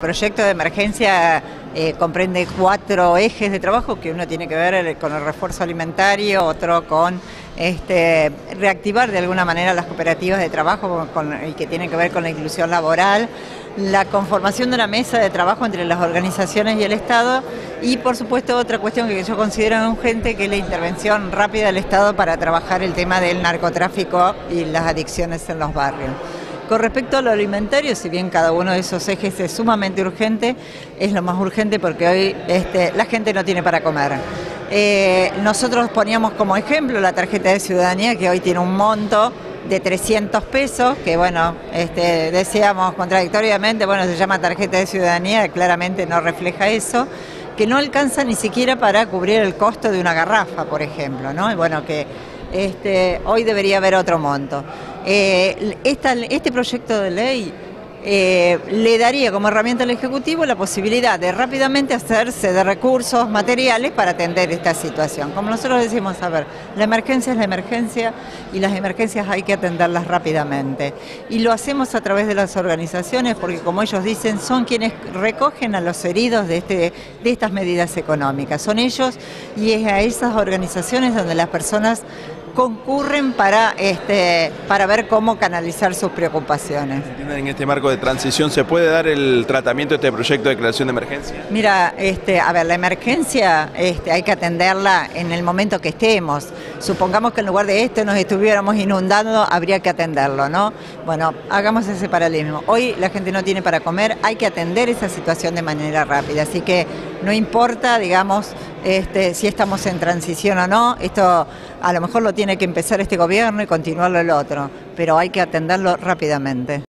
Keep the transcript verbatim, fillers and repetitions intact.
El proyecto de emergencia eh, comprende cuatro ejes de trabajo que uno tiene que ver con el refuerzo alimentario, otro con este, reactivar de alguna manera las cooperativas de trabajo con, y que tiene que ver con la inclusión laboral, la conformación de una mesa de trabajo entre las organizaciones y el Estado y por supuesto otra cuestión que yo considero urgente, que es la intervención rápida del Estado para trabajar el tema del narcotráfico y las adicciones en los barrios. Con respecto a lo alimentario, si bien cada uno de esos ejes es sumamente urgente, es lo más urgente porque hoy este, la gente no tiene para comer. Eh, nosotros poníamos como ejemplo la tarjeta de ciudadanía, que hoy tiene un monto de trescientos pesos, que bueno, este, decíamos contradictoriamente, bueno, se llama tarjeta de ciudadanía, claramente no refleja eso, que no alcanza ni siquiera para cubrir el costo de una garrafa, por ejemplo, ¿no? Y bueno, que este, hoy debería haber otro monto. Eh, esta, este proyecto de ley eh, le daría como herramienta al Ejecutivo la posibilidad de rápidamente hacerse de recursos materiales para atender esta situación. Como nosotros decimos, a ver, la emergencia es la emergencia y las emergencias hay que atenderlas rápidamente. Y lo hacemos a través de las organizaciones porque, como ellos dicen, son quienes recogen a los heridos de, este, de estas medidas económicas. Son ellos y es a esas organizaciones donde las personas concurren para, este, para ver cómo canalizar sus preocupaciones. En este marco de transición, ¿se puede dar el tratamiento de este proyecto de declaración de emergencia? Mira, este, a ver, la emergencia este, hay que atenderla en el momento que estemos. Supongamos que en lugar de esto nos estuviéramos inundando, habría que atenderlo, ¿no? Bueno, hagamos ese paralelismo. Hoy la gente no tiene para comer, hay que atender esa situación de manera rápida, así que no importa, digamos, este, si estamos en transición o no, esto a lo mejor lo tiene que empezar este gobierno y continuarlo el otro, pero hay que atenderlo rápidamente.